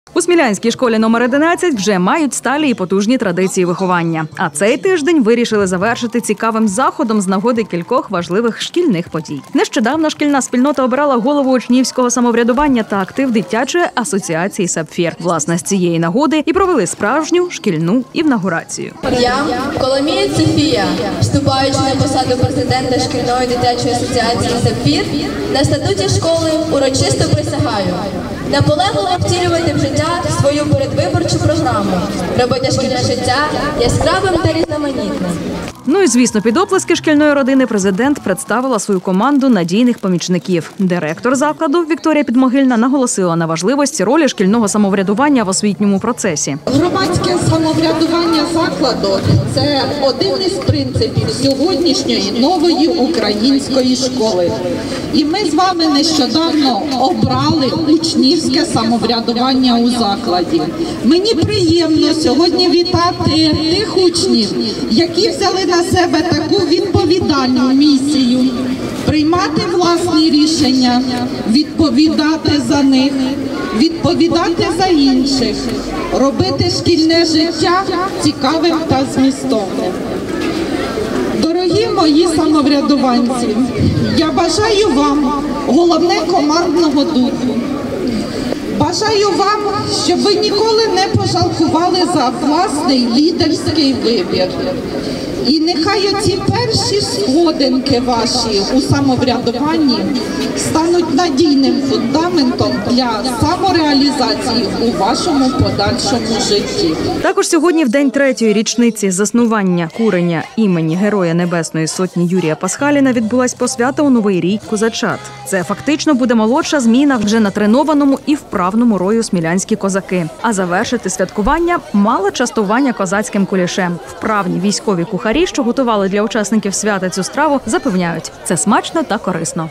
У Смілянській школі номер 11 вже мають сталі і потужні традиції виховання. А цей тиждень вирішили завершити цікавим заходом з нагоди кількох важливих шкільних подій. Нещодавно шкільна спільнота обирала голову учнівського самоврядування та актив дитячої асоціації «Сапфір». Власне, з цієї нагоди і провели справжню шкільну інаугурацію. Я, Коломієць Софія, вступаючи на посаду президента шкільної дитячої асоціації «Сапфір», на статуті школи урочисто присягаю наполегливо втілювати в життя свою передвиборчу програму, робити шкільне життя яскравим та різноманітним. Ну і, звісно, під оплески шкільної родини президент представила свою команду надійних помічників. Директор закладу Вікторія Підмогильна наголосила на важливості ролі шкільного самоврядування в освітньому процесі. Громадське самоврядування закладу – це один із принципів сьогоднішньої нової української школи. І ми з вами нещодавно обрали учнівське самоврядування у закладі. Мені приємно сьогодні вітати тих учнів, які взяли на себе таку відповідальну місію – приймати власні рішення, відповідати за них, відповідати за інших, робити шкільне життя цікавим та змістовним. Дорогі мої самоврядуванці, я бажаю вам головне командного духу. Бажаю вам, щоб ви ніколи не пожалкували за власний лідерський вибір. І нехай оці перші сходинки ваші у самоврядуванні стануть надійним фундаментом для самореалізації у вашому подальшому житті. Також сьогодні, в день 3-ї річниці заснування курення імені Героя Небесної Сотні Юрія Пасхаліна, відбулась посвята у Новий рік козачат. Це фактично буде молодша зміна вже натренованому і вправному рою смілянські козаки. А завершити святкування мало частування козацьким кулішем. Вправні військові кухарі, що готували для учасників свята цю страву, запевняють – це смачно та корисно.